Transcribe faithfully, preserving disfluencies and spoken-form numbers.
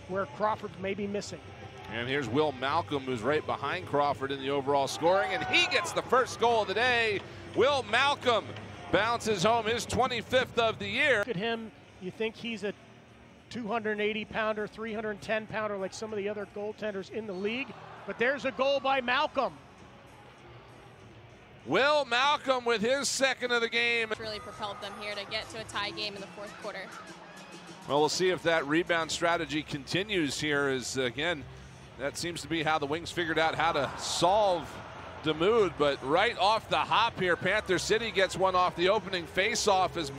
where Crawford may be missing. And here's Will Malcom, who's right behind Crawford in the overall scoring, and he gets the first goal of the day. Will Malcom bounces home his twenty-fifth of the year. Look at him, you think he's a two hundred eighty pounder, three hundred ten pounder like some of the other goaltenders in the league, but there's a goal by Malcom. Will Malcom with his second of the game. It's really propelled them here to get to a tie game in the fourth quarter. Well, we'll see if that rebound strategy continues here, as again, that seems to be how the Wings figured out how to solve Demuth. But right off the hop here, Panther City gets one off the opening faceoff as